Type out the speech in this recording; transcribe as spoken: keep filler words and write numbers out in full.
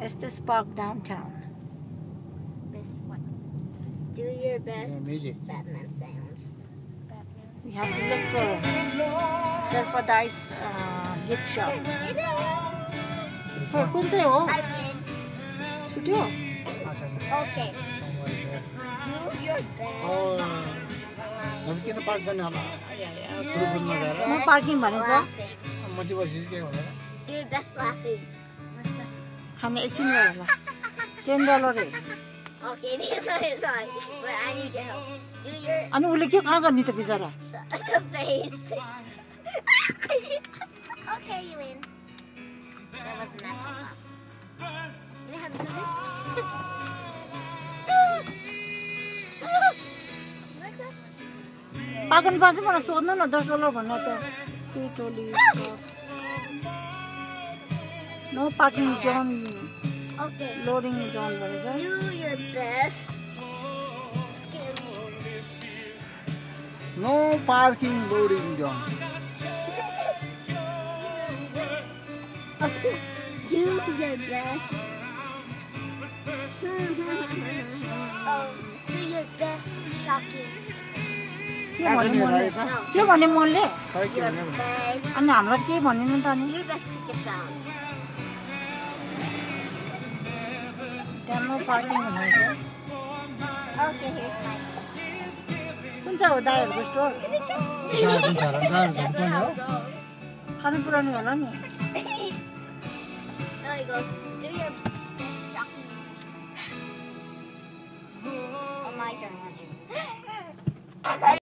Estes Park downtown. Best what? Do your best Yeah, music. Batman sound. Batman. We have to look for Serpadice uh, gift shop. 헐, 꼰대요. I win. 드디어. Okay. Do your best. Oh, nanti kita park kan apa? Guru-guru negara. 뭐 parking 말이죠? Laughing. Motivasi kayak mana? Do your best laughing. 가면 액션 넣어라. ten 달러래. Okay, sorry, sorry. But I need your help. Do your 아니 원래 기억 안 갑니다 비자라. face. Okay, you win. That wasn't that much. You have to do this. Like that. पागन पास में सोचना ना दस dollar बनना तो तू टोली no parking zone Okay. Loading zone बने sir Do your best. Scary. No parking loading zone. Okay. Do your best. Oh, do your best shocking. के भन्ने मनले के भन्ने मनले Kayak Your gimana? best. अनि हामीलाई के भन्ने त नि Your best cricket sound. त्यहाँ नो पार्किङ भन्छ Okay, here's mine. कुन चाहिँ हो दाइहरूको store Jangan jalan, jangan That's jalan. how it goes. खानु पुऱ्याउनु होला नि No, it goes. Do your shocking. Oh, my turn.